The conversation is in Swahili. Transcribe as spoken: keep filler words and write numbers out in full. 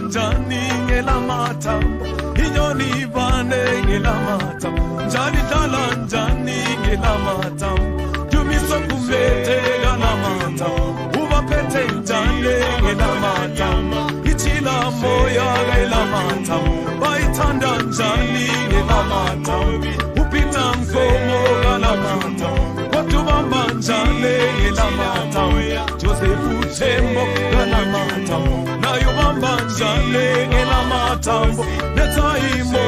njani ngelamathambo inyoni vane ngelamathambo njani dlala njani ngelamathambo dumiso kumete ngelamathambo ubaphethe njani ngelamathambo ichila moya ngelamathambo bayithanda njani ngelamathambo upita mkomo ngelamathambo kodubamba njani ngelamathambo Joseph Tembo ngelamathambo nayo bamba njani ngelamathambo netaimo